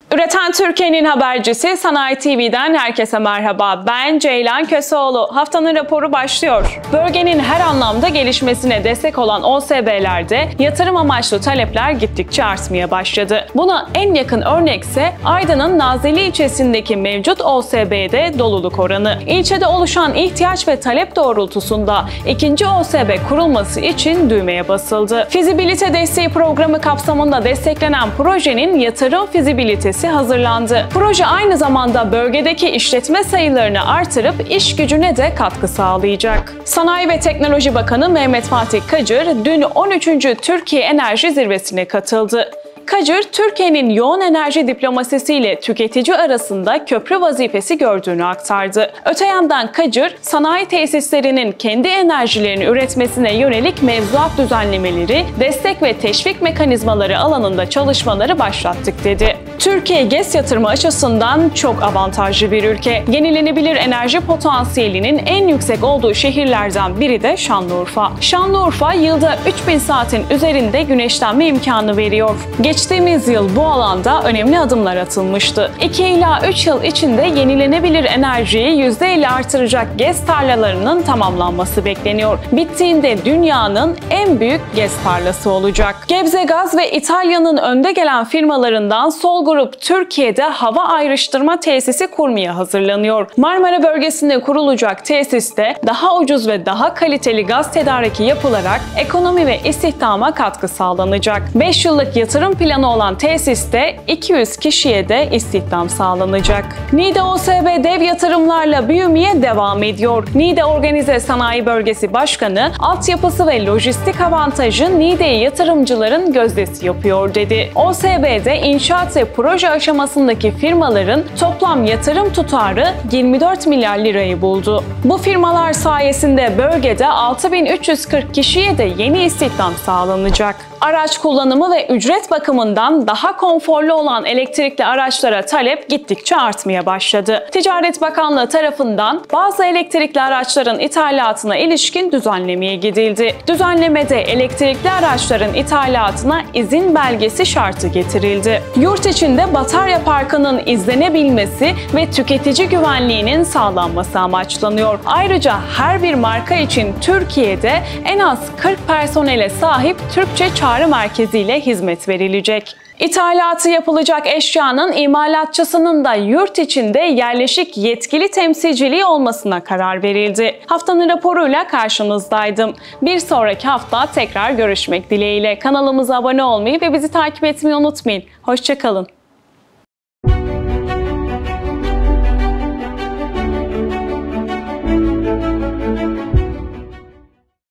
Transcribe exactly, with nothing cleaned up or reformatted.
Üreten Türkiye'nin habercisi Sanayi T V'den herkese merhaba. Ben Ceylan Köseoğlu. Haftanın raporu başlıyor. Bölgenin her anlamda gelişmesine destek olan O S B'lerde yatırım amaçlı talepler gittikçe artmaya başladı. Buna en yakın örnekse Aydın'ın Nazilli ilçesindeki mevcut O S B'de doluluk oranı. İlçede oluşan ihtiyaç ve talep doğrultusunda ikinci O S B kurulması için düğmeye basıldı. Fizibilite desteği programı kapsamında desteklenen projenin yatırım fizibilitesi hazırlandı. Proje aynı zamanda bölgedeki işletme sayılarını artırıp iş gücüne de katkı sağlayacak. Sanayi ve Teknoloji Bakanı Mehmet Fatih Kacır dün on üçüncü Türkiye Enerji Zirvesi'ne katıldı. Kacır, Türkiye'nin yoğun enerji diplomasisiyle tüketici arasında köprü vazifesi gördüğünü aktardı. Öte yandan Kacır, sanayi tesislerinin kendi enerjilerini üretmesine yönelik mevzuat düzenlemeleri, destek ve teşvik mekanizmaları alanında çalışmaları başlattık dedi. Türkiye GES yatırımı açısından çok avantajlı bir ülke. Yenilenebilir enerji potansiyelinin en yüksek olduğu şehirlerden biri de Şanlıurfa. Şanlıurfa yılda üç bin saatin üzerinde güneşlenme imkanı veriyor. Geçtiğimiz yıl bu alanda önemli adımlar atılmıştı. iki ila üç yıl içinde yenilenebilir enerjiyi yüzde elli artıracak GES tarlalarının tamamlanması bekleniyor. Bittiğinde dünyanın en büyük GES tarlası olacak. Gebze Gaz ve İtalya'nın önde gelen firmalarından Sol Grup Türkiye'de hava ayrıştırma tesisi kurmaya hazırlanıyor. Marmara bölgesinde kurulacak tesiste daha ucuz ve daha kaliteli gaz tedariki yapılarak ekonomi ve istihdama katkı sağlanacak. beş yıllık yatırım planı olan tesiste iki yüz kişiye de istihdam sağlanacak. Niğde O S B dev yatırımlarla büyümeye devam ediyor. Niğde Organize Sanayi Bölgesi Başkanı, altyapısı ve lojistik avantajı Niğde'yi yatırımcıların gözdesi yapıyor dedi. O S B'de inşaat ve proje aşamasındaki firmaların toplam yatırım tutarı yirmi dört milyar lirayı buldu. Bu firmalar sayesinde bölgede altı bin üç yüz kırk kişiye de yeni istihdam sağlanacak. Araç kullanımı ve ücret bakımından daha konforlu olan elektrikli araçlara talep gittikçe artmaya başladı. Ticaret Bakanlığı tarafından bazı elektrikli araçların ithalatına ilişkin düzenlemeye gidildi. Düzenlemede elektrikli araçların ithalatına izin belgesi şartı getirildi. Yurt içinde batarya parkının izlenebilmesi ve tüketici güvenliğinin sağlanması amaçlanıyor. Ayrıca her bir marka için Türkiye'de en az kırk personele sahip Türkçe çağrı merkeziyle hizmet verilecek. İthalatı yapılacak eşyanın imalatçısının da yurt içinde yerleşik yetkili temsilciliği olmasına karar verildi. Haftanın raporuyla karşınızdaydım. Bir sonraki hafta tekrar görüşmek dileğiyle. Kanalımıza abone olmayı ve bizi takip etmeyi unutmayın. Hoşça kalın.